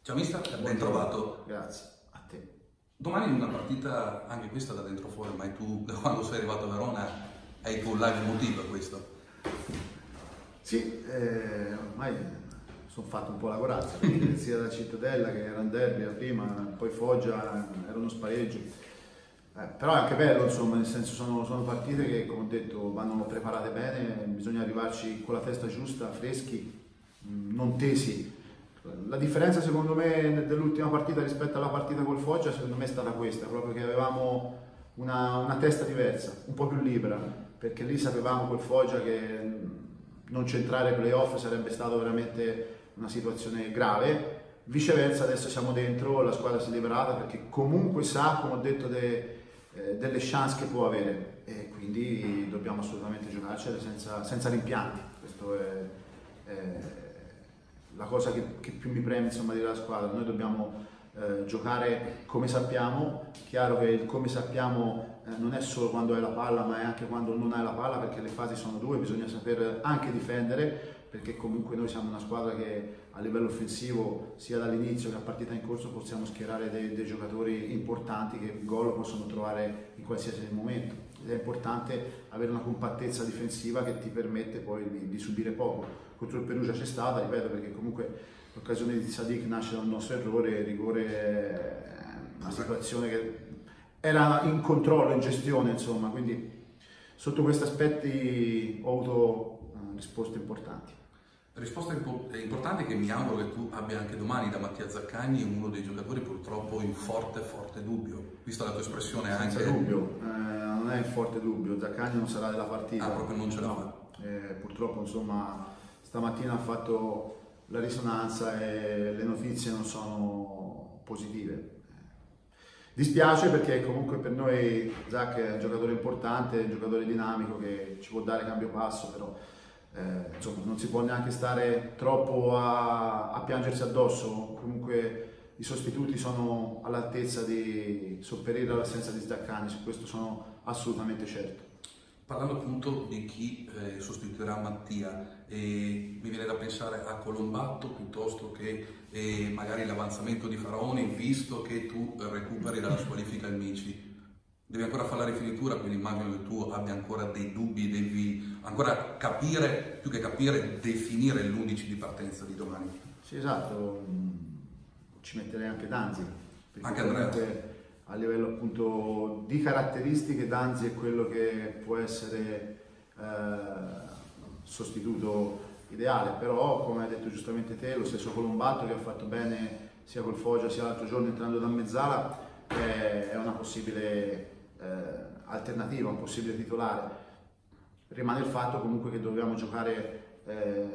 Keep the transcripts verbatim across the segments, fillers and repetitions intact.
Ciao mister, ben trovato. Grazie, a te. Domani una partita, anche questa da dentro fuori, ma tu da quando sei arrivato a Verona hai il tuo live motivo a questo? Sì, eh, ormai sono fatto un po' la corazza, sia da Cittadella che era un derby prima, poi Foggia era uno spareggio. Eh, però è anche bello, insomma, nel senso sono, sono partite che, come ho detto, vanno preparate bene, bisogna arrivarci con la testa giusta, freschi, non tesi. La differenza secondo me dell'ultima partita rispetto alla partita col Foggia secondo me è stata questa, proprio che avevamo una, una testa diversa, un po' più libera, perché lì sapevamo col Foggia che non centrare ai playoff sarebbe stato veramente una situazione grave. Viceversa adesso siamo dentro, la squadra si è liberata perché comunque sa, come ho detto, de, eh, delle chance che può avere e quindi dobbiamo assolutamente giocarcele senza, senza rimpianti. Questo è, è la cosa che, che più mi preme, insomma, della squadra. Noi dobbiamo eh, giocare come sappiamo. Chiaro che il come sappiamo eh, non è solo quando hai la palla, ma è anche quando non hai la palla, perché le fasi sono due, bisogna saper anche difendere, perché comunque noi siamo una squadra che a livello offensivo, sia dall'inizio che a partita in corso, possiamo schierare dei, dei giocatori importanti che il gol possono trovare in qualsiasi momento. Ed è importante avere una compattezza difensiva che ti permette poi di, di subire poco. Contro il Perugia c'è stata, ripeto, perché comunque l'occasione di Sadik nasce da un nostro errore, il rigore è una situazione che era in controllo, in gestione, insomma, quindi sotto questi aspetti ho avuto risposte importanti. Risposta importante che mi auguro che tu abbia anche domani da Mattia Zaccagni, uno dei giocatori purtroppo in forte, forte dubbio, vista la tua espressione anche... Senza dubbio, eh, non è in forte dubbio, Zaccagni non sarà della partita. Ah, proprio non ce la fa? No. Eh, purtroppo, insomma, stamattina ha fatto la risonanza e le notizie non sono positive. Dispiace perché comunque per noi Zac è un giocatore importante, un giocatore dinamico che ci può dare cambio passo, però eh, insomma, non si può neanche stare troppo a, a piangersi addosso. Comunque i sostituti sono all'altezza di sopperire all'assenza di Zaccagni, su questo sono assolutamente certo. Parlando appunto di chi eh, sostituirà Mattia, eh, mi viene da pensare a Colombatto piuttosto che eh, magari l'avanzamento di Faraoni, visto che tu recuperi dalla squalifica il Mici. Devi ancora fare la rifinitura, quindi immagino che tu abbia ancora dei dubbi, devi ancora capire, più che capire, definire l'undici di partenza di domani. Sì, esatto, ci metterei anche Danzi. Anche Andrea. A livello appunto di caratteristiche Danzi è quello che può essere eh, sostituto ideale, però come hai detto giustamente te, lo stesso Colombatto che ha fatto bene sia col Foggia sia l'altro giorno entrando da mezzala è, è una possibile eh, alternativa, un possibile titolare. Rimane il fatto comunque che dobbiamo giocare eh,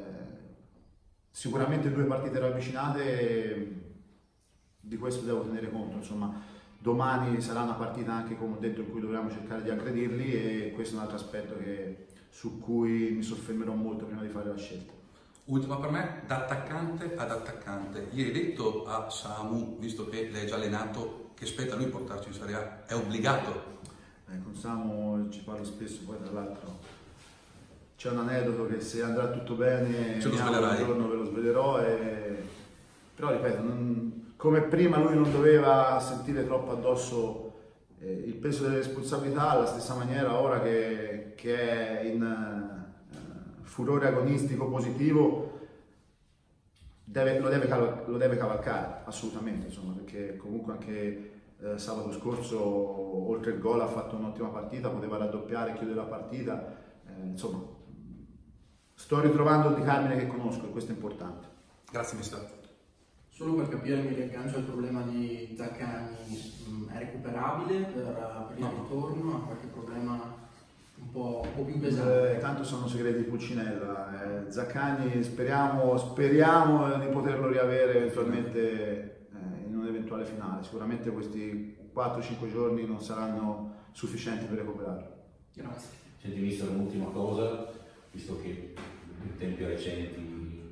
sicuramente due partite ravvicinate, di questo devo tenere conto, insomma. Domani sarà una partita anche, come ho detto, in cui dovremo cercare di aggredirli e questo è un altro aspetto che, su cui mi soffermerò molto prima di fare la scelta. Ultima per me, da attaccante ad attaccante. Ieri hai detto a Samu, visto che l'hai già allenato, che spetta a lui portarci in Serie A, è obbligato? Eh, con Samu ci parlo spesso, poi tra l'altro c'è un aneddoto che se andrà tutto bene Ce lo un svelerai. giorno ve lo svelerò, e... però ripeto, non... come prima lui non doveva sentire troppo addosso eh, il peso delle responsabilità, alla stessa maniera ora che, che è in uh, furore agonistico positivo deve, lo, deve lo deve cavalcare assolutamente, insomma, perché comunque anche eh, sabato scorso oltre il gol ha fatto un'ottima partita, poteva raddoppiare, chiudere la partita, eh, insomma sto ritrovando il Di Carmine che conosco e questo è importante. Grazie mister. Solo per capire, mi riaggancio al problema di Zaccagni, è recuperabile per, per il ritorno? Ha qualche problema un po', un po' più pesante? Eh, tanto sono segreti di Pulcinella. Eh, Zaccagni speriamo, speriamo di poterlo riavere eventualmente eh, in un'eventuale finale. Sicuramente questi quattro cinque giorni non saranno sufficienti per recuperarlo. Grazie. Senti mister, un'ultima cosa, visto che in tempi recenti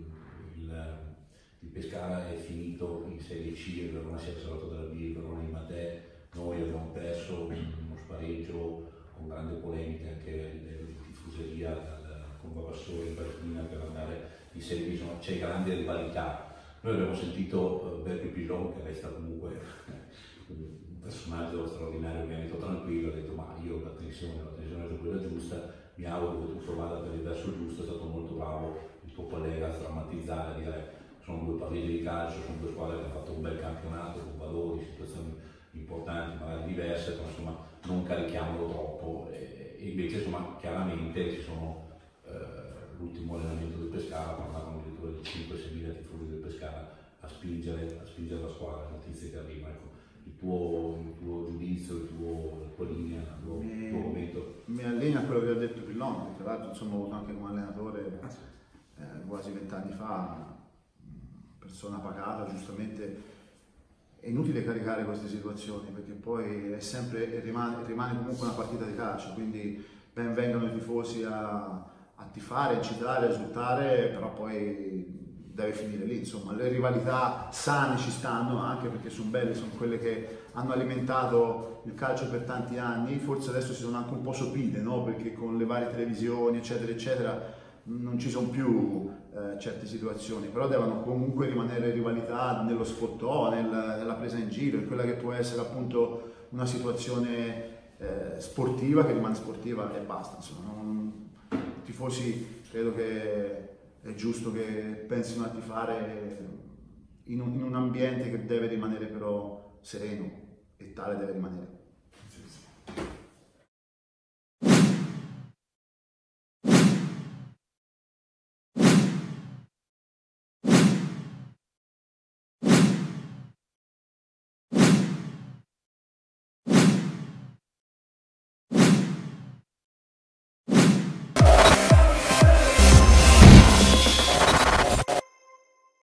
il Pescara è finito in Serie C, il Verona si è salvato dalla B, il Verona in Matè, noi abbiamo perso uno spareggio con grande polemica anche a livello di tifoseria con Vavassori in Barcellona per andare in Serie B, c'è grande rivalità. Noi abbiamo sentito Beppe Pilon, che resta comunque un personaggio straordinario, mi ha detto tranquillo, ha detto ma io la tensione, la tensione è quella giusta, mi auguro che tu sia vada per il verso giusto, è stato molto bravo il tuo collega a strammatizzare, a dire sono due partite di calcio, sono due squadre che hanno fatto un bel campionato con valori, situazioni importanti, magari diverse, però insomma non carichiamolo troppo e, e invece insomma chiaramente ci sono eh, l'ultimo allenamento del Pescara, parlavano addirittura di cinque sei mila tifosi del Pescara a spingere, a spingere la squadra, notizie che arrivano. Ecco, il, tuo, il tuo giudizio, il tuo, la tua linea, il tuo, mi, il tuo commento. Mi allinea a quello che ha detto Pillon, che tra l'altro insomma ho avuto anche come allenatore eh, quasi vent'anni fa, persona pacata, giustamente. È inutile caricare queste situazioni perché poi è sempre, rimane, rimane comunque una partita di calcio, quindi ben vengano i tifosi a, a tifare, a incitare, a esultare, però poi deve finire lì, insomma. Le rivalità sane ci stanno anche perché sono belle, sono quelle che hanno alimentato il calcio per tanti anni, forse adesso si sono anche un po' sopite, no? Perché con le varie televisioni eccetera eccetera non ci sono più eh, certe situazioni, però devono comunque rimanere rivalità nello spottò, nel, nella presa in giro, in quella che può essere appunto una situazione eh, sportiva che rimane sportiva e basta, insomma. Non, i tifosi credo che è giusto che pensino a tifare in un, in un ambiente che deve rimanere però sereno e tale deve rimanere.